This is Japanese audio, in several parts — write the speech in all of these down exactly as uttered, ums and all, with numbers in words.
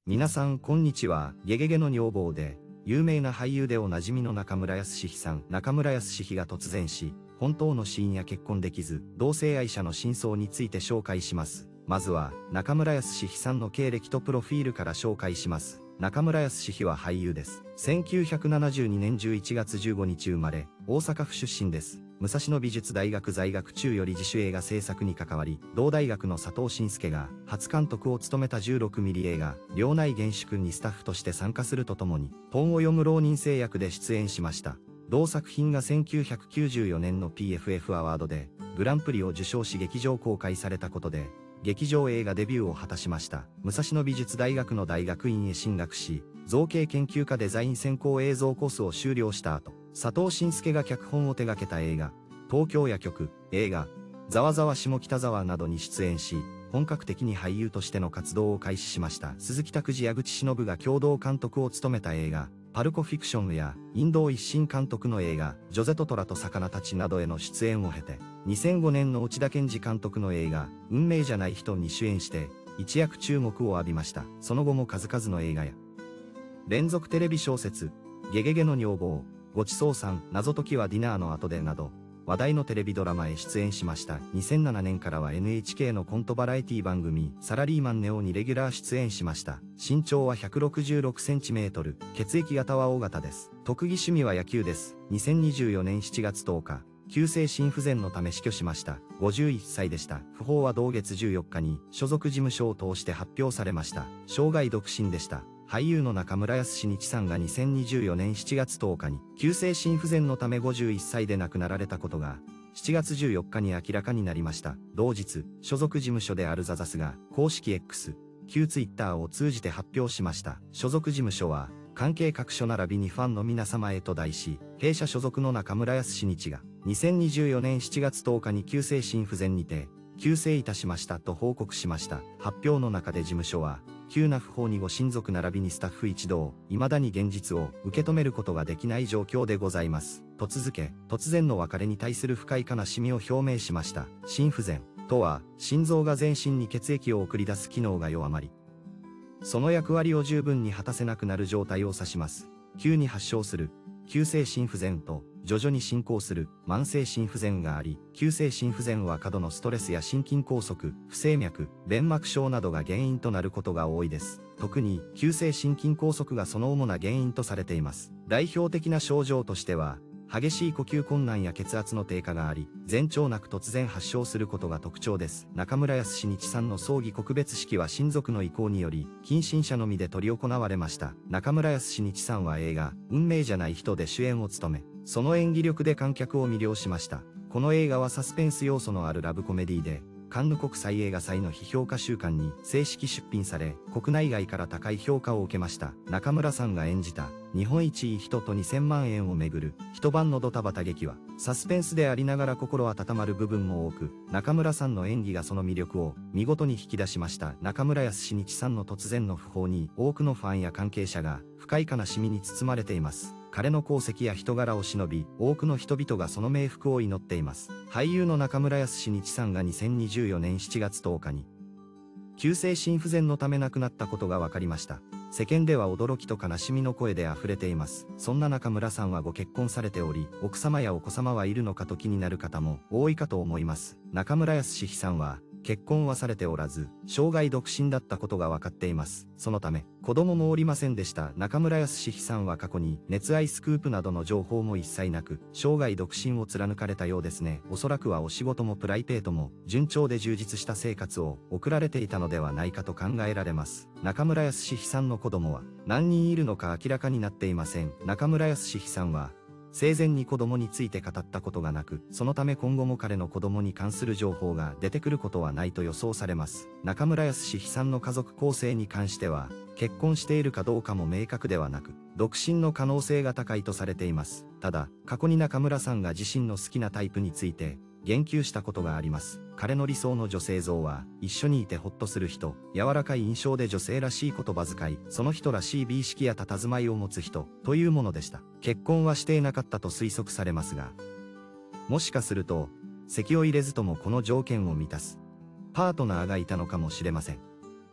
皆さんこんにちは。ゲゲゲの女房で、有名な俳優でおなじみの中村康史さん。中村康史が突然死、本当の死因や結婚できず、同性愛者の真相について紹介します。まずは、中村康史さんの経歴とプロフィールから紹介します。中村康史は俳優です。せんきゅうひゃくななじゅうにねんじゅういちがつじゅうごにち生まれ、大阪府出身です。武蔵野美術大学在学中より自主映画制作に関わり、同大学の佐藤慎介が初監督を務めたじゅうろくミリ映画、両内厳粛にスタッフとして参加するとともに、本を読む浪人生役で出演しました。同作品がせんきゅうひゃくきゅうじゅうよねんの ピーエフエフ アワードで、グランプリを受賞し劇場公開されたことで、劇場映画デビューを果たしました。武蔵野美術大学の大学院へ進学し、造形研究科デザイン専攻映像コースを修了した後、佐藤慎介が脚本を手掛けた映画、東京夜曲、映画、ざわざわ下北沢などに出演し、本格的に俳優としての活動を開始しました。鈴木拓司矢口忍が共同監督を務めた映画、パルコフィクションや、イド一新監督の映画、ジョゼと虎と魚たちなどへの出演を経て、にせんごねんの内田健二監督の映画、運命じゃない人に主演して、一躍注目を浴びました。その後も数々の映画や、連続テレビ小説、ゲゲゲの女房、ごちそうさん、謎解きはディナーの後でなど、話題のテレビドラマへ出演しました。にせんななねんからは エヌエイチケー のコントバラエティ番組、サラリーマンネオにレギュラー出演しました。身長はひゃくろくじゅうろくセンチメートル、血液型は O 型です。特技趣味は野球です。にせんにじゅうよねんしちがつとおか、急性心不全のため死去しました。ごじゅういっさいでした。訃報は同月じゅうよっかに所属事務所を通して発表されました。生涯独身でした。俳優の中村康史さんがにせんにじゅうよねんしちがつとおかに急性心不全のためごじゅういっさいで亡くなられたことがしちがつじゅうよっかに明らかになりました。同日、所属事務所であるザザスが公式 X、旧 Twitter を通じて発表しました。所属事務所は関係各所並びにファンの皆様へと題し、弊社所属の中村康史がにせんにじゅうよねんしちがつとおかに急性心不全にて急逝いたしましたと報告しました。発表の中で事務所は、急な訃報にご親族並びにスタッフ一同、未だに現実を受け止めることができない状況でございます。と続け、突然の別れに対する深い悲しみを表明しました。心不全とは、心臓が全身に血液を送り出す機能が弱まり、その役割を十分に果たせなくなる状態を指します。急に発症する、急性心不全と、徐々に進行する慢性心不全があり、急性心不全は過度のストレスや心筋梗塞、不整脈、弁膜症などが原因となることが多いです。特に、急性心筋梗塞がその主な原因とされています。代表的な症状としては、激しい呼吸困難や血圧の低下があり、前兆なく突然発症することが特徴です。中村康史さんの葬儀告別式は親族の意向により、近親者のみで執り行われました。中村康史さんは映画、運命じゃない人で主演を務め、その演技力で観客を魅了しました。この映画はサスペンス要素のあるラブコメディで、カンヌ国際映画祭の批評家週間に正式出品され、国内外から高い評価を受けました。中村さんが演じた、日本一いい人とにせんまんえんをめぐる、一晩のドタバタ劇は、サスペンスでありながら心温まる部分も多く、中村さんの演技がその魅力を見事に引き出しました。中村康史さんの突然の訃報に、多くのファンや関係者が深い悲しみに包まれています。彼の功績や人柄を偲び、多くの人々がその冥福を祈っています。俳優の中村康史さんがにせんにじゅうよねんしちがつとおかに、急性心不全のため亡くなったことが分かりました。世間では驚きと悲しみの声で溢れています。そんな中村さんはご結婚されており、奥様やお子様はいるのかと気になる方も多いかと思います。中村康史さんは、結婚はされておらず、生涯独身だったことが分かっています。そのため、子供もおりませんでした。中村康史さんは過去に、熱愛スクープなどの情報も一切なく、生涯独身を貫かれたようですね。おそらくはお仕事もプライベートも、順調で充実した生活を送られていたのではないかと考えられます。中村康史さんの子供は、何人いるのか明らかになっていません。中村康史さんは、生前に子供について語ったことがなく、そのため今後も彼の子供に関する情報が出てくることはないと予想されます。中村康史さんの家族構成に関しては、結婚しているかどうかも明確ではなく、独身の可能性が高いとされています。ただ、過去に中村さんが自身の好きなタイプについて、言及したことがあります。彼の理想の女性像は、一緒にいてほっとする人、柔らかい印象で女性らしい言葉遣い、その人らしい美意識や佇まいを持つ人、というものでした。結婚はしていなかったと推測されますが、もしかすると、籍を入れずともこの条件を満たす、パートナーがいたのかもしれません。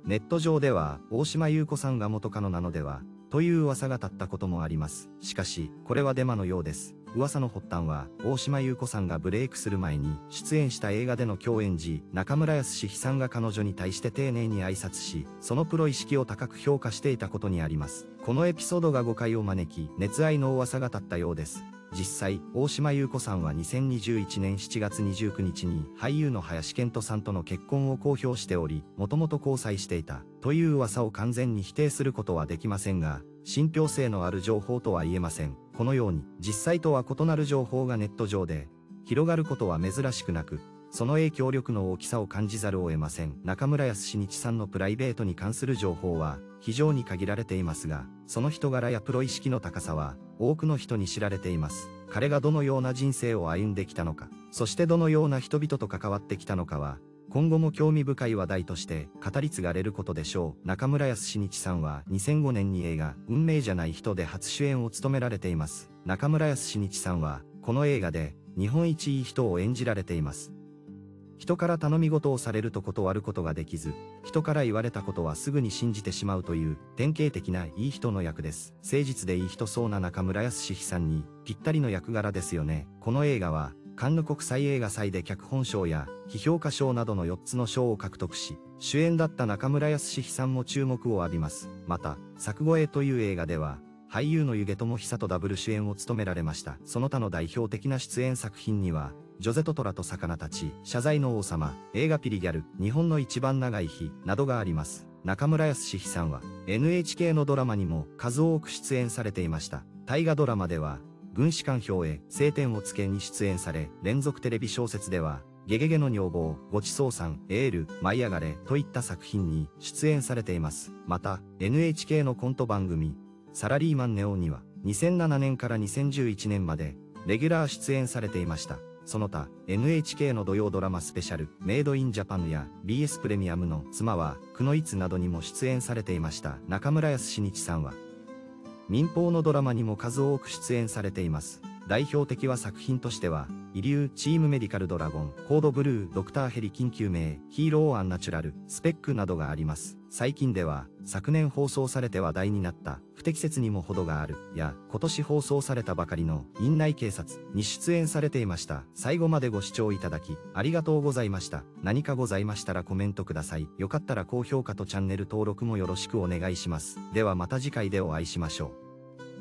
ネット上では、大島優子さんが元カノなのでは、という噂が立ったこともあります。しかし、これはデマのようです。噂の発端は、大島優子さんがブレイクする前に出演した映画での共演時、中村康史さんが彼女に対して丁寧に挨拶し、そのプロ意識を高く評価していたことにあります。このエピソードが誤解を招き、熱愛の噂が立ったようです。実際、大島優子さんはにせんにじゅういちねんしちがつにじゅうくにちに俳優の林遣都さんとの結婚を公表しており、もともと交際していたという噂を完全に否定することはできませんが、信憑性のある情報とは言えません。このように、実際とは異なる情報がネット上で広がることは珍しくなく、その影響力の大きさを感じざるを得ません。中村康史さんのプライベートに関する情報は非常に限られていますが、その人柄やプロ意識の高さは多くの人に知られています。彼がどのような人生を歩んできたのか、そしてどのような人々と関わってきたのかは、今後も興味深い話題として語り継がれることでしょう。中村康史さんはにせんごねんに映画「運命じゃない人」で初主演を務められています。中村康史さんはこの映画で日本一いい人を演じられています。人から頼み事をされると断ることができず、人から言われたことはすぐに信じてしまうという典型的ないい人の役です。誠実でいい人そうな中村康史さんにぴったりの役柄ですよね。この映画はカンヌ国際映画祭で脚本賞や批評家賞などのよっつの賞を獲得し、主演だった中村康史さんも注目を浴びます。また、作越えという映画では、俳優の弓削智久とダブル主演を務められました。その他の代表的な出演作品には、ジョゼと虎と魚たち、謝罪の王様、映画ピリギャル、日本の一番長い日、などがあります。中村康史さんは、エヌエイチケー のドラマにも数多く出演されていました。大河ドラマでは、軍師官兵衛、青天を衝けに出演され、連続テレビ小説では、ゲゲゲの女房、ごちそうさん、エール、舞い上がれといった作品に出演されています。また、エヌエイチケー のコント番組、サラリーマンネオンには、にせんななねんからにせんじゅういちねんまで、レギュラー出演されていました。その他、エヌエイチケー の土曜ドラマスペシャル、メイドインジャパンや ビーエス プレミアムの妻は、くのいつなどにも出演されていました。中村康史さんは、民放のドラマにも数多く出演されています。代表的は作品としては、イリュー、チームメディカルドラゴン、コードブルー、ドクターヘリ緊急名、ヒーローアンナチュラル、スペックなどがあります。最近では、昨年放送されて話題になった、不適切にも程がある、や、今年放送されたばかりの、院内警察に出演されていました。最後までご視聴いただき、ありがとうございました。何かございましたらコメントください。よかったら高評価とチャンネル登録もよろしくお願いします。ではまた次回でお会いしましょう。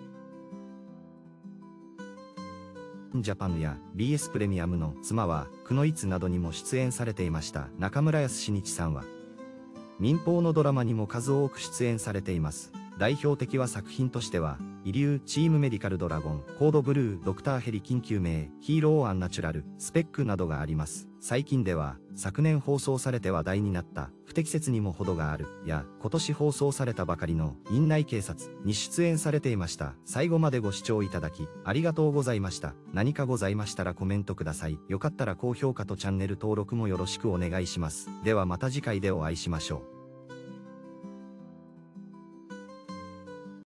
ジャパンや ビーエス プレミアムの妻は、くのいつなどにも出演されていました。中村康史さんは、民放のドラマにも数多く出演されています。代表的は作品としては、イリュー、チームメディカルドラゴン、コードブルー、ドクターヘリ緊急名、ヒーローアンナチュラル、スペックなどがあります。最近では、昨年放送されて話題になった、不適切にも程がある、や、今年放送されたばかりの、院内警察に出演されていました。最後までご視聴いただき、ありがとうございました。何かございましたらコメントください。よかったら高評価とチャンネル登録もよろしくお願いします。ではまた次回でお会いしましょう。